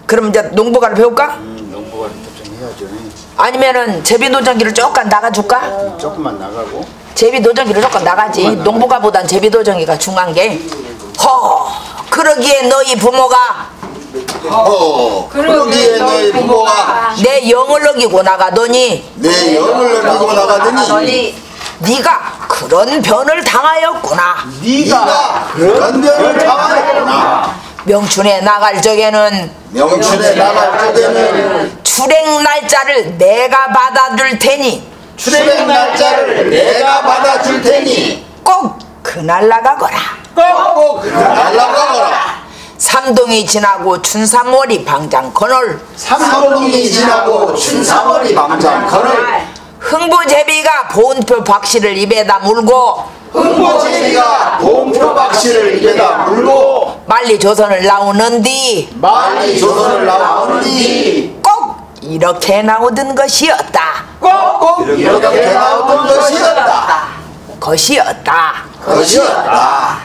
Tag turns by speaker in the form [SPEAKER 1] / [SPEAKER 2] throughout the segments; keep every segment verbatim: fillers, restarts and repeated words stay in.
[SPEAKER 1] 그럼 이제 농부가를 배울까?
[SPEAKER 2] 음, 농부가를 좀 해야죠.
[SPEAKER 1] 아니면은 제비노전기를 조금 나가줄까?
[SPEAKER 2] 음, 조금만 나가고.
[SPEAKER 1] 제비노전기를 조금 나가지. 농부가보단 제비노전기가 중요한 게. 허, 그러기에 너희 부모가
[SPEAKER 2] 허, 그러기에 너희 부모가
[SPEAKER 1] 내 영을 어기고 나가더니
[SPEAKER 2] 내 영을 어기고 나가더니
[SPEAKER 1] 네가 그런 변을 당하였구나.
[SPEAKER 2] 네가 그런 변을 당하였구나.
[SPEAKER 1] 명춘에 나갈 적에는
[SPEAKER 2] 명춘에 나갈 적에는
[SPEAKER 1] 출행 날짜를 내가 받아줄 테니
[SPEAKER 2] 출행 날짜를 내가 받아줄 테니
[SPEAKER 1] 꼭 그날 나가거라.
[SPEAKER 2] 꼭 그날 나가거라.
[SPEAKER 1] 삼동이 지나고 춘삼월이 방장 건을
[SPEAKER 2] 삼동이 지나고 춘삼월이 방장 건을
[SPEAKER 1] 흥부제비가 보온표 박씨를 입에다 물고
[SPEAKER 2] 흥부제비가 보온표 박씨를 입에다 물고
[SPEAKER 1] 만리 조선을 나오는 뒤
[SPEAKER 2] 만리 조선을 나오는 뒤
[SPEAKER 1] 꼭 이렇게 나오던 것이었다.
[SPEAKER 2] 꼭 이렇게 나오던 것이었다.
[SPEAKER 1] 것이었다.
[SPEAKER 2] 것이었다.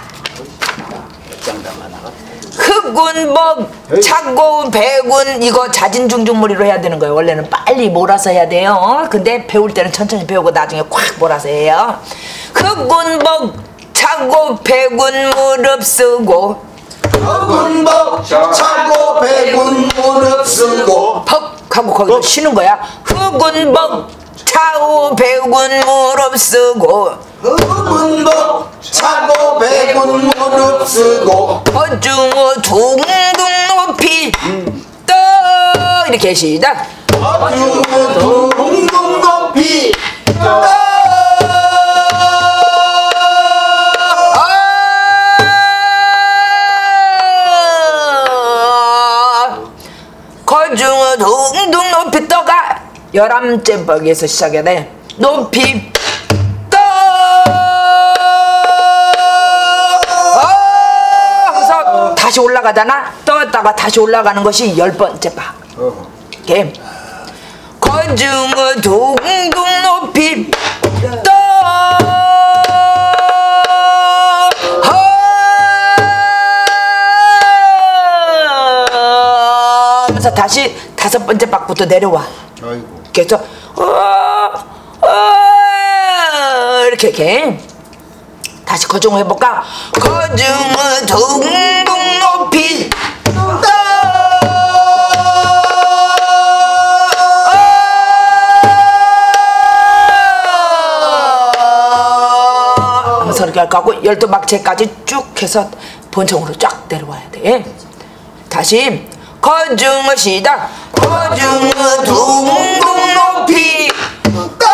[SPEAKER 1] 흑군법 착고 백운 이거 자진중중무리로 해야 되는 거예요. 원래는 빨리 몰아서 해야 돼요. 근데 배울 때는 천천히 배우고 나중에 꽉 몰아서 해요. 흑군법 착고 백운 무릎 쓰고
[SPEAKER 2] 흑군법 착고 백운 무릎 쓰고
[SPEAKER 1] 퍽 하고 거기서 쉬는 거야. 흑군법 차고 백운 무릎 쓰고
[SPEAKER 2] 흑군법 차고 백운 무릎 쓰고
[SPEAKER 1] 어중어 둥둥 높이 떠 이렇게 시작.
[SPEAKER 2] 어중어 둥둥 높이 떠
[SPEAKER 1] 거중어 둥둥 높이 떠가 열함째 벅에서 시작해야 돼. 높이 떠 그래서 다시 올라가잖아. 떴다가 다시 올라가는 것이 열 번째 박. 이렇게 거중어 둥둥 높이 떠 하면서 다시 다섯 번째 박부터 내려와.
[SPEAKER 2] 아이고.
[SPEAKER 1] 그래서 어, 어, 이렇게 이렇게 다시 거중어 해볼까? 거중어 둥둥 높이 떠 하면서 이렇게 하고 열두 박체까지 쭉 해서 본청으로 쫙 내려와야 돼. 다시 거중어 시작. 거중어 둥둥 높이 떠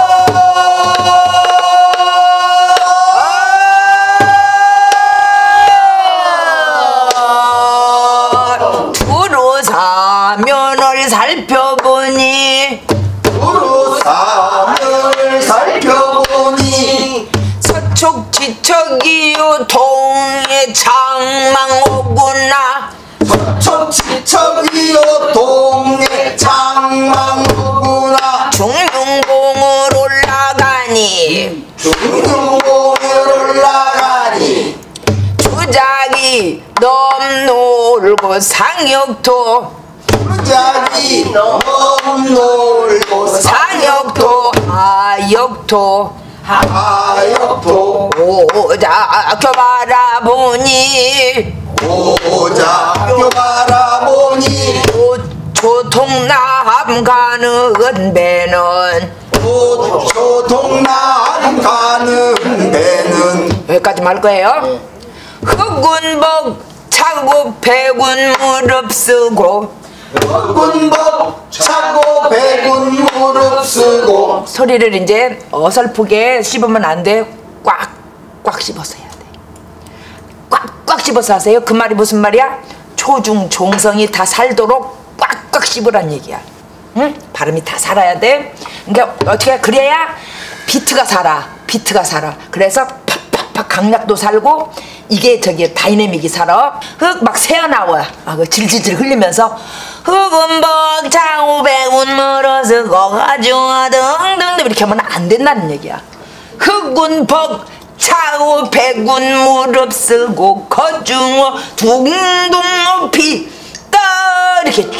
[SPEAKER 1] 두루 사면을 살펴보니
[SPEAKER 2] 두루 사면을 살펴보니
[SPEAKER 1] 서촉 지척이요 동해 장망 오구나.
[SPEAKER 2] 서촉 지척이요 동해 장망 오구나.
[SPEAKER 1] 중릉봉을 올라가니
[SPEAKER 2] 중릉봉을 올라가니
[SPEAKER 1] 주작이 넘놀고 상역도
[SPEAKER 2] 주작이 넘놀고
[SPEAKER 1] 상역도 하역도
[SPEAKER 2] 하역도
[SPEAKER 1] 오작교 바라보니
[SPEAKER 2] 오작교 바라보니
[SPEAKER 1] 조통남 가는 배는
[SPEAKER 2] 조통남 가는 배는
[SPEAKER 1] 여기까지 말 거예요. 흑군복 차고 백운 무릎 쓰고
[SPEAKER 2] 흑군복 차고 백운 무릎 쓰고
[SPEAKER 1] 소리를 이제 어설프게 씹으면 안 돼. 꽉꽉 씹어서 해야 돼. 꽉꽉 씹어서 하세요. 그 말이 무슨 말이야? 초중 종성이 다 살도록 꽉꽉 씹으란 얘기야. 응? 발음이 다 살아야 돼. 그러니까 어떻게 그래야 비트가 살아. 비트가 살아. 그래서 팍팍팍 강약도 살고 이게 저기 다이내믹이 살아. 흑 막 새어나와. 아, 그 질질질 흘리면서 흑은 벅차고 백운 물어쓰고 가중어 등등등 이렇게 하면 안 된다는 얘기야. 흑은 벅차고 백운 무릎 쓰고 거중어 둥둥 높이 떠 이렇게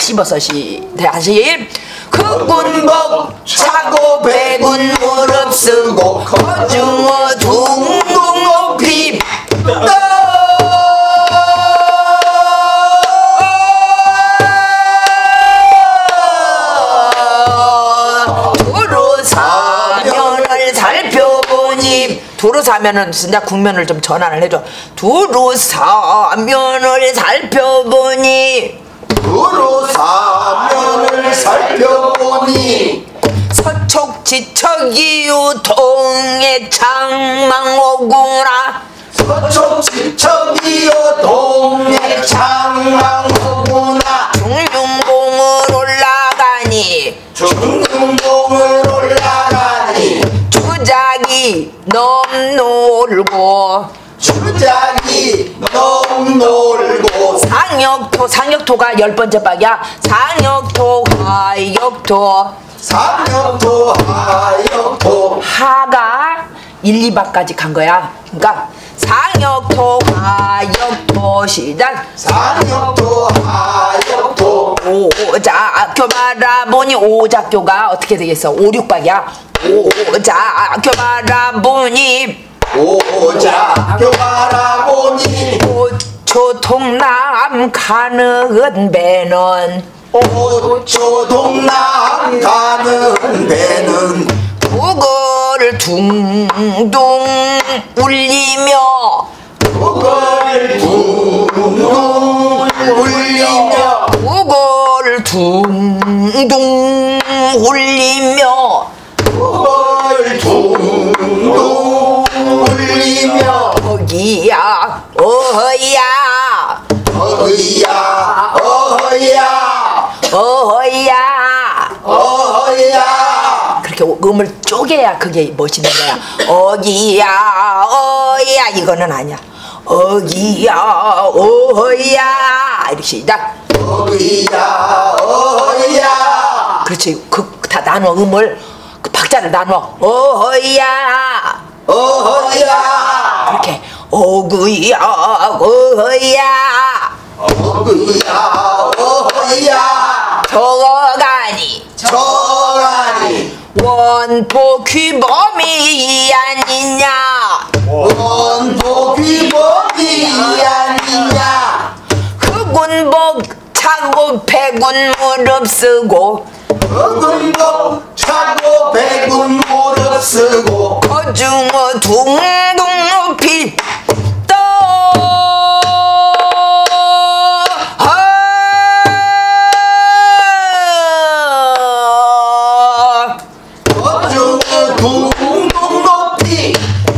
[SPEAKER 1] 씹어서 시 다시
[SPEAKER 2] 흑군복 차고 백운 무릎 쓰고
[SPEAKER 1] 거중어 둥둥 높이 두루 사면을 살펴보니 두루 사면은 진짜 국면을 좀 전환을 해줘. 두루 사면을 살펴보니
[SPEAKER 2] 두루 사면을 살펴보니
[SPEAKER 1] 서촉 지척이유 동해 창망오구나.
[SPEAKER 2] 서촉 지척이여 동해 창망오구나.
[SPEAKER 1] 중륜봉을 올라가니
[SPEAKER 2] 중릉봉을 올라가니
[SPEAKER 1] 주작이 넘놀고
[SPEAKER 2] 주작이 너무 놀고
[SPEAKER 1] 상역토 상역토가 열 번째 박이야. 상역토 하역토
[SPEAKER 2] 상역토 하역토
[SPEAKER 1] 하가 일, 이 박까지 간 거야. 그러니까 상역토 하역토 시작.
[SPEAKER 2] 상역토 하역토
[SPEAKER 1] 오작교 바라보니 오작교가 어떻게 되겠어? 오, 육 박이야. 오작교 바라보니
[SPEAKER 2] 오작교 바라보니
[SPEAKER 1] 오초통남 가는 배는
[SPEAKER 2] 오초 동남 가는 배는
[SPEAKER 1] 북을 둥둥 울리며
[SPEAKER 2] 북을 둥둥 울리며
[SPEAKER 1] 북을 둥둥 울리며
[SPEAKER 2] 북을 둥둥 울리며
[SPEAKER 1] 어기야 어야
[SPEAKER 2] 어이야 어이야
[SPEAKER 1] 어야
[SPEAKER 2] 어이야
[SPEAKER 1] 그렇게 음을 쪼개야 그게 멋있는 거야. 어기야 어야 이거는 아니야. 어기야 어야 이렇게 시작.
[SPEAKER 2] 어이야 어이야
[SPEAKER 1] 그렇지. 그 다 나눠 음을 그 박자를 나눠. 어야
[SPEAKER 2] 어이야
[SPEAKER 1] 그렇게 어구야 어야
[SPEAKER 2] 어이야 어이야
[SPEAKER 1] 저가니
[SPEAKER 2] 저가니
[SPEAKER 1] 원포 귀범이 아니냐.
[SPEAKER 2] 원포 귀범이 아니냐
[SPEAKER 1] 흑운복 차고 백운 무릎 쓰고
[SPEAKER 2] 흑운복 차고 백운 무릎 쓰고
[SPEAKER 1] 거중어 둥둥 높이 떠
[SPEAKER 2] 거중어 둥둥 높이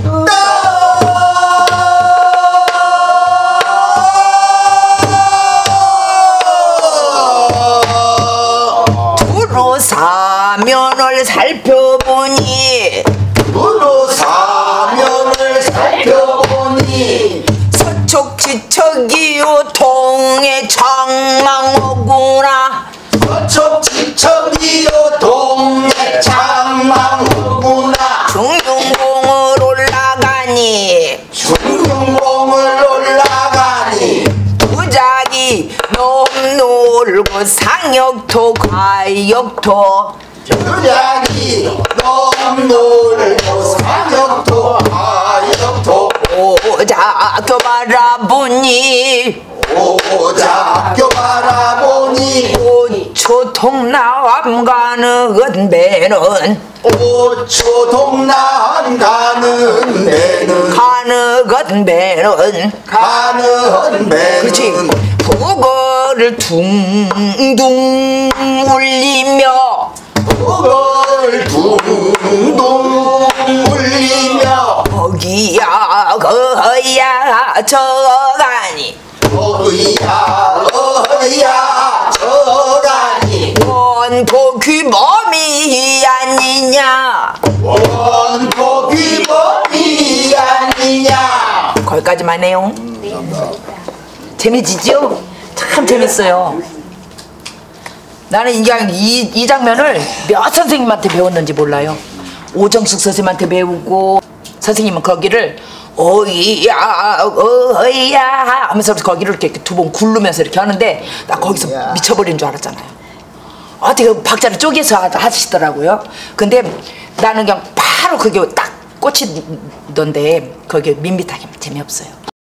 [SPEAKER 1] 두루 사면을 살펴보니
[SPEAKER 2] 두루 사면을 살펴보니
[SPEAKER 1] 서촉 지척이요 동해 창망오구나.
[SPEAKER 2] 서촉 지척이요 동해 창망오구나
[SPEAKER 1] 중융봉을 올라가니
[SPEAKER 2] 중릉봉을 올라가니
[SPEAKER 1] 부작이 넘놀고 상역토 과역토
[SPEAKER 2] 주작이 너무 놀고 상역토 하역토
[SPEAKER 1] 오작교 바라보니
[SPEAKER 2] 오작교 바라보니
[SPEAKER 1] 오초통남 가는 배는
[SPEAKER 2] 오초 동남 가는 배는
[SPEAKER 1] 가는 배는
[SPEAKER 2] 가는 배는
[SPEAKER 1] 그렇지. 북어를 둥둥 울리며
[SPEAKER 2] 북을 둥둥 울리며
[SPEAKER 1] 거기야 거야 저가니
[SPEAKER 2] 어이야 어이야 저가니
[SPEAKER 1] 원포 귀범이 아니냐.
[SPEAKER 2] 원포 귀범이 아니냐
[SPEAKER 1] 거기까지만 해요. 재미지죠? 참 재밌어요. 나는 이, 이, 이 장면을 몇 선생님한테 배웠는지 몰라요. 오정숙 선생님한테 배우고 선생님은 거기를 어이야 어이야 하면서 거기를 이렇게 두 번 굴르면서 이렇게 하는데 나 거기서
[SPEAKER 2] 어이야.
[SPEAKER 1] 미쳐버린 줄 알았잖아요. 어떻게 박자를 쪼개서 하- 하시더라고요. 근데 나는 그냥 바로 그게 딱 꽂히던데 그게 밋밋하게 재미없어요.